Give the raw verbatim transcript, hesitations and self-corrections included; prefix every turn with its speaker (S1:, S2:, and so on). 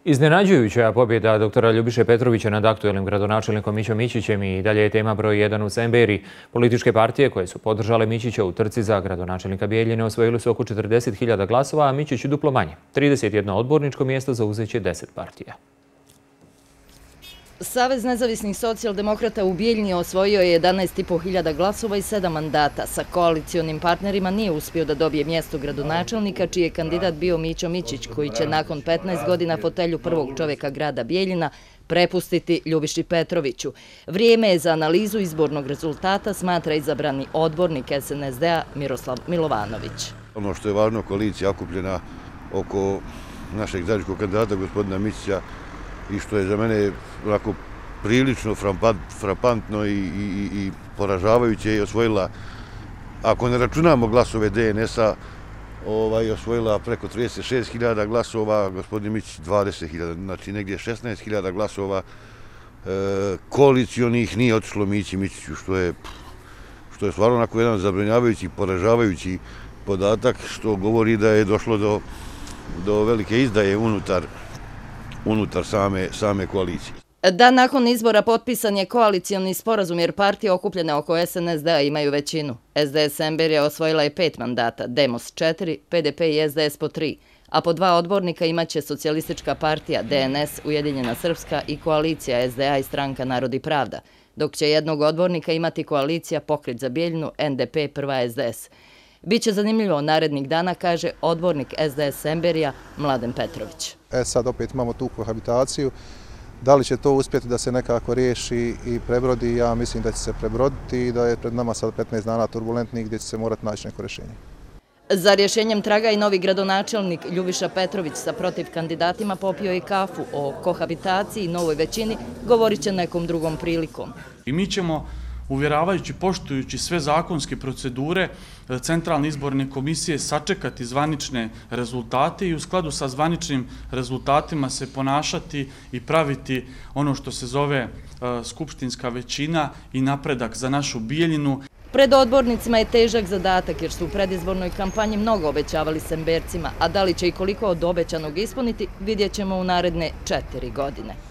S1: Iznenađujuća pobjeda doktora Ljubiše Petrovića nad aktuelnim gradonačelnikom Mićom Mićićem i dalje je tema broj jedan u Semberiji. Političke partije koje su podržale Mićića u trci za gradonačelnika Bijeljine osvojili su oko četrdeset hiljada glasova, a Mićić duplo manje. trideset jedno odborničko mjesto zauzeće deset partija.
S2: Savez nezavisnih socijaldemokrata u Bijeljini osvojio je jedanaest i po hiljada glasova i sedam mandata. Sa koalicionim partnerima nije uspio da dobije mjesto gradonačelnika, čiji je kandidat bio Mićo Mićić, koji će nakon petnaest godina fotelju prvog čovjeka grada Bijeljina prepustiti Ljubiši Petroviću. Vrijeme je za analizu izbornog rezultata, smatra izabrani odbornik S N S D-a Miroslav Milovanović.
S3: Ono što je važno, koalicija okupljena oko našeg zajedničkog kandidata, gospodina Mićića, i što je za mene onako prilično frapantno i, i, i poražavajuće, je osvojila, ako ne računamo glasove D N S-a, ovaj, osvojila preko trideset šest hiljada glasova, gospodin Mićić dvadeset hiljada, znači negdje šesnaest hiljada glasova e, koalicijonih nije otišlo Mići Mićiću, što je, što je stvarno onako jedan zabrinjavajući, poražavajući podatak, što govori da je došlo do, do velike izdaje unutar unutar same, same koalicije.
S2: Dan nakon izbora potpisan je koalicioni sporazum jer partije okupljene oko S N S D-a imaju većinu. S D S Semberija osvojila je pet mandata, Demos četiri, P D P i S D S po tri, a po dva odbornika imaće Socijalistička partija, D N S, Ujedinjena Srpska i koalicija S D A i Stranka Narod i Pravda, dok će jednog odbornika imati koalicija Pokret za Bijeljinu, N D P, Prva S D S. Biće zanimljivo narednih dana, kaže odbornik S D S Semberija Mladen Petrović.
S4: E sad opet imamo tu kohabitaciju. Da li će to uspjeti da se nekako riješi i prebrodi? Ja mislim da će se prebroditi i da je pred nama sad petnaest dana turbulentnih gdje će se morati naći neko rješenje.
S2: Za rješenjem traga i novi gradonačelnik Ljubiša Petrović sa protiv kandidatima popio i kafu. O kohabitaciji i novoj većini govorit će nekom drugom prilikom.
S5: I mi ćemo, uvjeravajući, poštujući sve zakonske procedure Centralne izborne komisije, sačekati zvanične rezultate i u skladu sa zvaničnim rezultatima se ponašati i praviti ono što se zove skupštinska većina i napredak za našu Bijeljinu.
S2: Pred odbornicima je težak zadatak jer su u predizbornoj kampanji mnogo obećavali Sembercima, a da li će i koliko od obećanog ispuniti vidjet ćemo u naredne četiri godine.